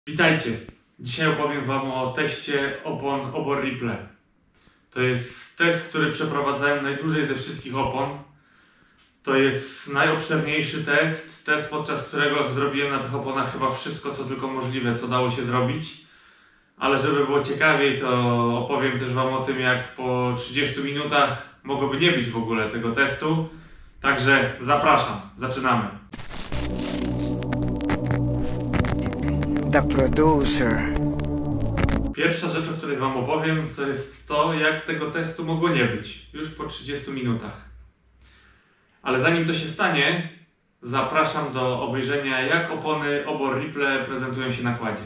Witajcie! Dzisiaj opowiem Wam o teście opon Obor Ripple. To jest test, który przeprowadzałem najdłużej ze wszystkich opon. To jest najobszerniejszy test, podczas którego zrobiłem na tych oponach chyba wszystko, co tylko możliwe, co dało się zrobić. Ale żeby było ciekawiej, to opowiem też Wam o tym, jak po 30 minutach mogłoby nie być w ogóle tego testu. Także zapraszam, zaczynamy. The producer. Pierwsza rzecz, o której Wam opowiem, to jest to, jak tego testu mogło nie być już po 30 minutach. Ale zanim to się stanie, zapraszam do obejrzenia, jak opony Obor Ripple prezentują się na kładzie.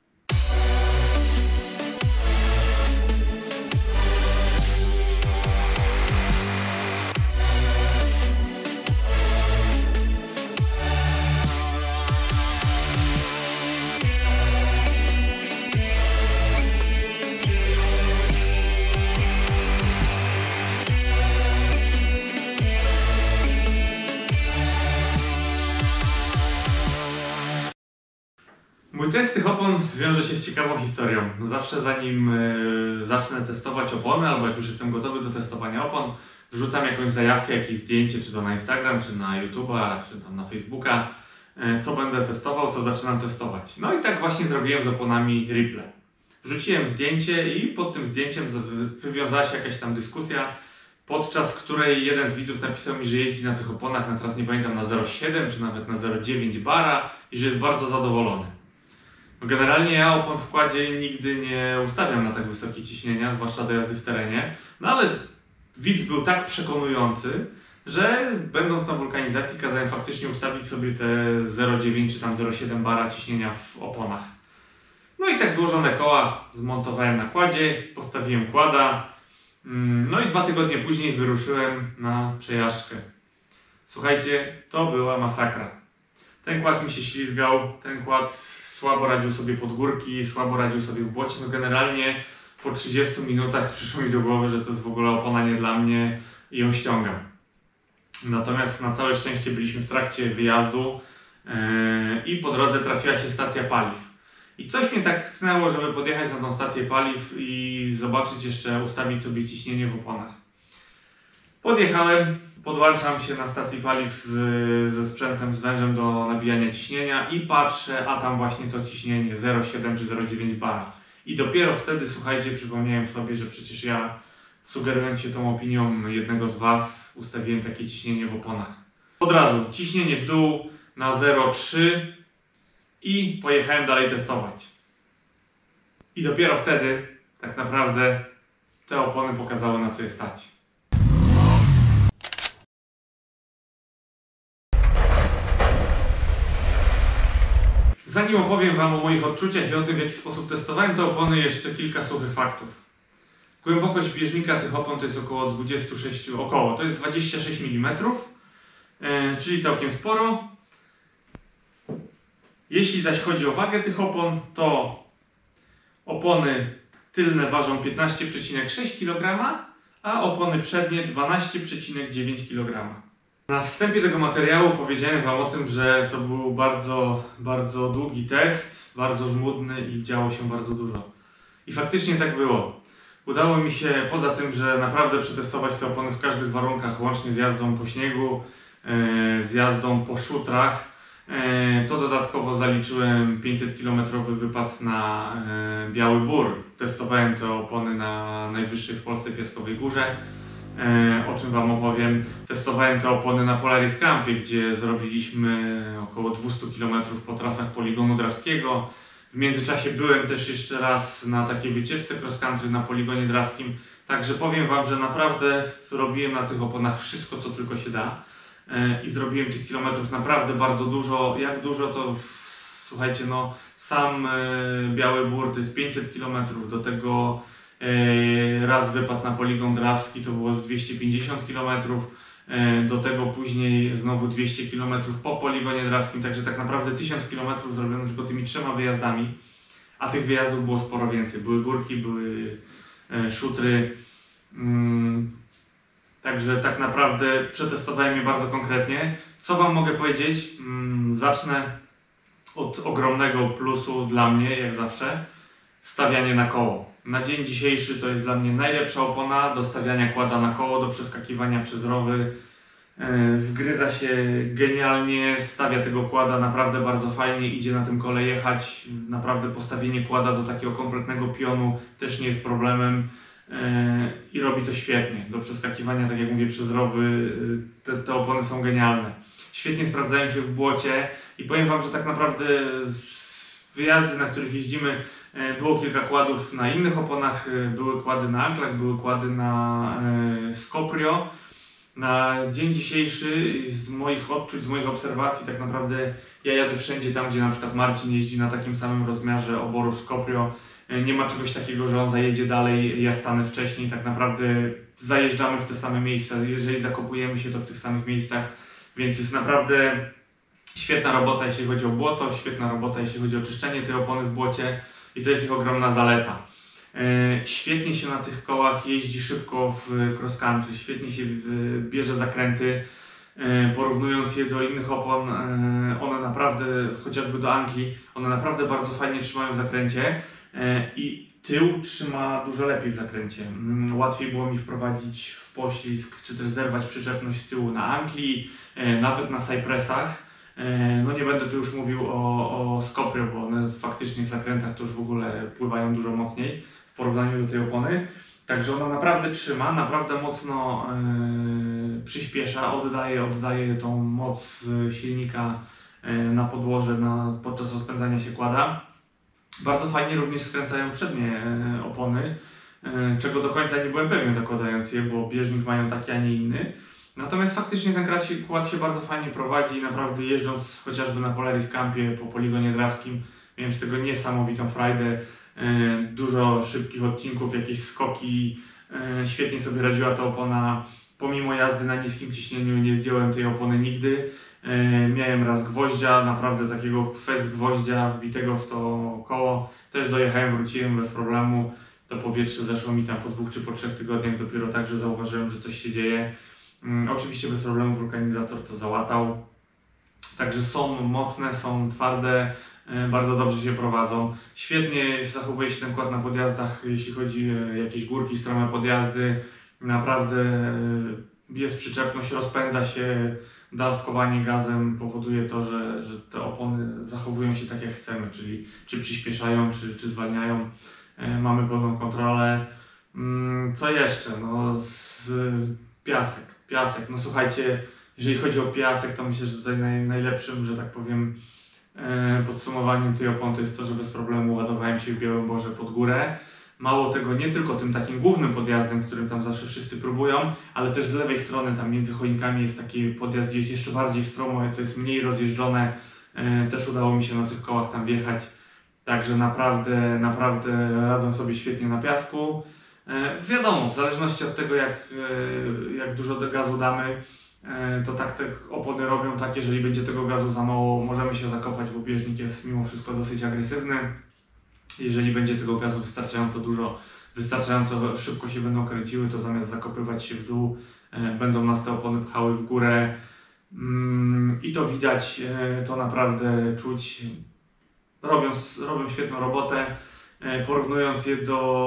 Mój test tych opon wiąże się z ciekawą historią. Zawsze zanim zacznę testować opony, albo jak już jestem gotowy do testowania opon, wrzucam jakąś zajawkę, jakieś zdjęcie, czy to na Instagram, czy na YouTube'a, czy tam na Facebooka, co będę testował, co zaczynam testować. No i tak właśnie zrobiłem z oponami Ripple. Wrzuciłem zdjęcie i pod tym zdjęciem wywiązała się jakaś tam dyskusja, podczas której jeden z widzów napisał mi, że jeździ na tych oponach, na teraz nie pamiętam, na 0,7 czy nawet na 0,9 bara i że jest bardzo zadowolony. Generalnie ja opon w kładzie nigdy nie ustawiam na tak wysokie ciśnienia, zwłaszcza do jazdy w terenie, no ale widz był tak przekonujący, że będąc na wulkanizacji kazałem faktycznie ustawić sobie te 0,9 czy tam 0,7 bara ciśnienia w oponach. No i tak złożone koła zmontowałem na kładzie, postawiłem kłada, no i 2 tygodnie później wyruszyłem na przejażdżkę. Słuchajcie, to była masakra. Ten kład mi się ślizgał, ten kład słabo radził sobie pod górki, słabo radził sobie w błocie. No generalnie po 30 minutach przyszło mi do głowy, że to jest w ogóle opona nie dla mnie i ją ściągam. Natomiast na całe szczęście byliśmy w trakcie wyjazdu i po drodze trafiła się stacja paliw. I coś mnie tak tknęło, żeby podjechać na tą stację paliw i zobaczyć jeszcze, ustawić sobie ciśnienie w oponach. Podjechałem, podłączam się na stacji paliw ze sprzętem, z wężem do nabijania ciśnienia i patrzę, a tam właśnie to ciśnienie 0,7 czy 0,9 bara. I dopiero wtedy, słuchajcie, przypomniałem sobie, że przecież ja, sugerując się tą opinią jednego z Was, ustawiłem takie ciśnienie w oponach. Od razu ciśnienie w dół na 0,3 i pojechałem dalej testować. I dopiero wtedy tak naprawdę te opony pokazały, na co je stać. Zanim opowiem Wam o moich odczuciach i o tym, w jaki sposób testowałem te opony, jeszcze kilka suchych faktów. Głębokość bieżnika tych opon to jest około 26, to jest 26 mm, czyli całkiem sporo. Jeśli zaś chodzi o wagę tych opon, to opony tylne ważą 15,6 kg, a opony przednie 12,9 kg. Na wstępie tego materiału powiedziałem Wam o tym, że to był bardzo długi test, bardzo żmudny i działo się bardzo dużo. I faktycznie tak było. Udało mi się, poza tym, że naprawdę przetestować te opony w każdych warunkach, łącznie z jazdą po śniegu, z jazdą po szutrach, to dodatkowo zaliczyłem 500 km wypad na Biały Bór. Testowałem te opony na najwyższej w Polsce piaskowej górze, o czym Wam opowiem. Testowałem te opony na Polaris Campie, gdzie zrobiliśmy około 200 km po trasach poligonu drawskiego. W międzyczasie byłem też jeszcze raz na takiej wycieczce cross country na poligonie drawskim. Także powiem Wam, że naprawdę robiłem na tych oponach wszystko, co tylko się da. I zrobiłem tych kilometrów naprawdę bardzo dużo. Jak dużo, to słuchajcie, no sam Biały Bór to jest 500 km, do tego raz wypad na poligon drawski to było z 250 km, do tego później znowu 200 km po poligonie drawskim, także tak naprawdę 1000 km zrobiono tylko tymi 3 wyjazdami, a tych wyjazdów było sporo więcej. Były górki, były szutry, także tak naprawdę przetestowałem je bardzo konkretnie. Co Wam mogę powiedzieć? Zacznę od ogromnego plusu dla mnie, jak zawsze, stawianie na koło. Na dzień dzisiejszy to jest dla mnie najlepsza opona do stawiania kłada na koło, do przeskakiwania przez rowy. Wgryza się genialnie, stawia tego kłada naprawdę bardzo fajnie, idzie na tym kole jechać. Naprawdę postawienie kłada do takiego kompletnego pionu też nie jest problemem i robi to świetnie. Do przeskakiwania, tak jak mówię, przez rowy te opony są genialne. Świetnie sprawdzają się w błocie i powiem Wam, że tak naprawdę wyjazdy, na których jeździmy, było kilka kładów na innych oponach, były kłady na anklach, były kłady na Scoprio. Na dzień dzisiejszy z moich odczuć, z moich obserwacji tak naprawdę ja jadę wszędzie tam, gdzie na przykład Marcin jeździ na takim samym rozmiarze oborów Scoprio. Nie ma czegoś takiego, że on zajedzie dalej, ja stanę wcześniej. Tak naprawdę zajeżdżamy w te same miejsca, jeżeli zakopujemy się to w tych samych miejscach, więc jest naprawdę świetna robota jeśli chodzi o błoto, świetna robota jeśli chodzi o czyszczenie tej opony w błocie i to jest ich ogromna zaleta. Świetnie się na tych kołach jeździ szybko w cross country, świetnie się bierze zakręty, porównując je do innych opon, one naprawdę, chociażby do Ankli, one naprawdę bardzo fajnie trzymają w zakręcie i tył trzyma dużo lepiej w zakręcie. Łatwiej było mi wprowadzić w poślizg, czy też zerwać przyczepność z tyłu na Ankli, nawet na Cypressach. No nie będę tu już mówił o Scoprio, bo one faktycznie w zakrętach to już w ogóle pływają dużo mocniej w porównaniu do tej opony. Także ona naprawdę trzyma, naprawdę mocno przyspiesza, oddaje tą moc silnika na podłoże podczas rozpędzania się kłada. Bardzo fajnie również skręcają przednie opony, czego do końca nie byłem pewien zakładając je, bo bieżnik mają taki, a nie inny. Natomiast faktycznie ten kład się bardzo fajnie prowadzi, naprawdę jeżdżąc chociażby na Polaris Campie po poligonie drawskim, miałem z tego niesamowitą frajdę, dużo szybkich odcinków, jakieś skoki, świetnie sobie radziła ta opona, pomimo jazdy na niskim ciśnieniu nie zdjąłem tej opony nigdy, miałem raz gwoździa, naprawdę takiego fez gwoździa wbitego w to koło, też dojechałem, wróciłem bez problemu, to powietrze zeszło mi tam po 2 czy po 3 tygodniach dopiero tak, że zauważyłem, że coś się dzieje. Oczywiście bez problemu wulkanizator to załatał. Także są mocne, są twarde, bardzo dobrze się prowadzą. Świetnie zachowuje się ten kład na podjazdach, jeśli chodzi o jakieś górki, strome podjazdy. Naprawdę jest przyczepność, rozpędza się, dawkowanie gazem powoduje to, że te opony zachowują się tak jak chcemy, czyli czy przyspieszają, czy zwalniają. Mamy pełną kontrolę. Co jeszcze? No, piasek. No słuchajcie, jeżeli chodzi o piasek, to myślę, że tutaj najlepszym, że tak powiem, podsumowaniem tej opony to jest to, że bez problemu ładowałem się w Białymborze pod górę. Mało tego, nie tylko tym takim głównym podjazdem, którym tam zawsze wszyscy próbują, ale też z lewej strony, tam między choinkami jest taki podjazd, gdzie jest jeszcze bardziej stromo, to jest mniej rozjeżdżone. Też udało mi się na tych kołach tam wjechać. Także naprawdę radzą sobie świetnie na piasku. Wiadomo, w zależności od tego jak dużo gazu damy, to tak te opony robią tak, jeżeli będzie tego gazu za mało, możemy się zakopać, bo bieżnik jest mimo wszystko dosyć agresywny. Jeżeli będzie tego gazu wystarczająco dużo, wystarczająco szybko się będą kręciły, to zamiast zakopywać się w dół, będą nas te opony pchały w górę. I to widać, to naprawdę czuć. Robią świetną robotę, porównując je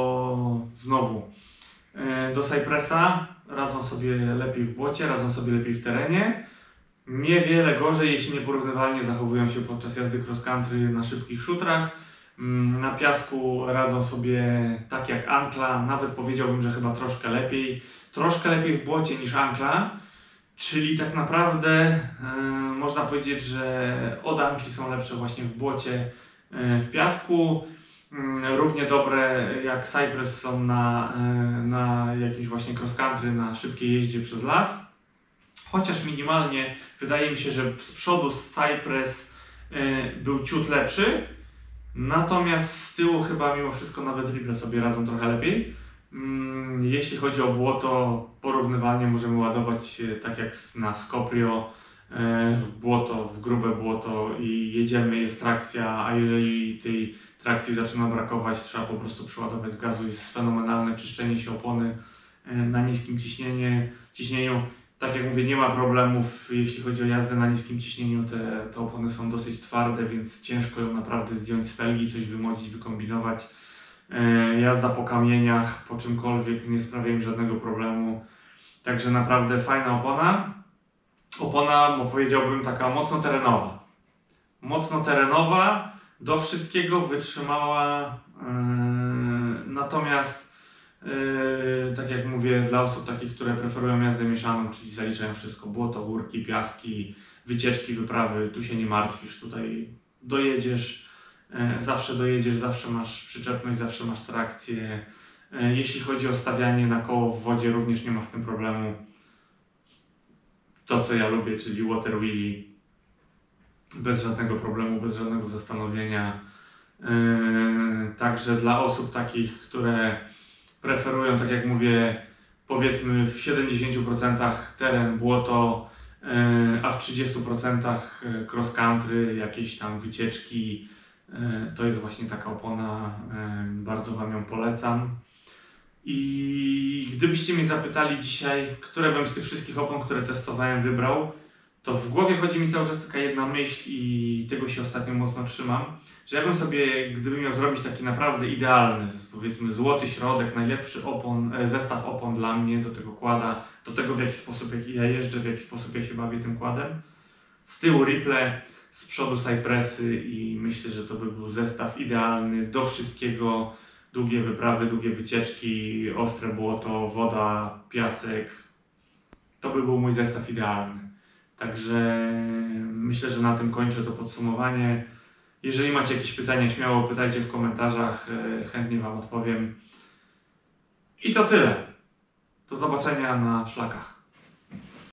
do Cypressa, radzą sobie lepiej w błocie, radzą sobie lepiej w terenie. Niewiele gorzej, jeśli nieporównywalnie zachowują się podczas jazdy cross country na szybkich szutrach. Na piasku radzą sobie tak jak Ankla, nawet powiedziałbym, że chyba troszkę lepiej w błocie niż Ankla. Czyli tak naprawdę można powiedzieć, że od Ankli są lepsze właśnie w błocie, w piasku. Równie dobre jak Cypress są na jakimś właśnie cross country, na szybkiej jeździe przez las. Chociaż minimalnie wydaje mi się, że z przodu Cypress był ciut lepszy. Natomiast z tyłu chyba mimo wszystko nawet Ripple sobie radzą trochę lepiej. Jeśli chodzi o błoto, porównywalnie możemy ładować tak jak na Scoprio w błoto, w grube błoto i jedziemy, jest trakcja, a jeżeli tej trakcji zaczyna brakować, trzeba po prostu przeładować z gazu. Jest fenomenalne czyszczenie się opony na niskim ciśnieniu. Tak jak mówię, nie ma problemów, jeśli chodzi o jazdę na niskim ciśnieniu. Te opony są dosyć twarde, więc ciężko ją naprawdę zdjąć z felgi, coś wymodzić, wykombinować. Jazda po kamieniach, po czymkolwiek nie sprawia im żadnego problemu. Także naprawdę fajna opona. Opona, powiedziałbym, taka mocno terenowa. Mocno terenowa, do wszystkiego wytrzymała. Natomiast tak jak mówię, dla osób takich, które preferują jazdę mieszaną, czyli zaliczają wszystko, błoto, górki, piaski, wycieczki, wyprawy, tu się nie martwisz, tutaj dojedziesz, zawsze masz przyczepność, zawsze masz trakcję. Jeśli chodzi o stawianie na koło w wodzie, również nie ma z tym problemu. To, co ja lubię, czyli water wheelie, bez żadnego problemu, bez żadnego zastanowienia. Także dla osób takich, które preferują, tak jak mówię, powiedzmy w 70% teren, błoto, a w 30% cross country, jakieś tam wycieczki, to jest właśnie taka opona, bardzo Wam ją polecam. I gdybyście mnie zapytali dzisiaj, które bym z tych wszystkich opon, które testowałem, wybrał, to w głowie chodzi mi cały czas taka jedna myśl i tego się ostatnio mocno trzymam, że ja bym sobie, gdybym miał zrobić taki naprawdę idealny, powiedzmy złoty środek, najlepszy zestaw opon dla mnie do tego kłada, do tego w jaki sposób ja jeżdżę, w jaki sposób ja się bawię tym kładem. Z tyłu Ripple, z przodu Cypressy i myślę, że to by był zestaw idealny do wszystkiego. Długie wyprawy, długie wycieczki, ostre błoto, woda, piasek. To by był mój zestaw idealny. Także myślę, że na tym kończę to podsumowanie. Jeżeli macie jakieś pytania, śmiało pytajcie w komentarzach, chętnie Wam odpowiem. I to tyle. Do zobaczenia na szlakach.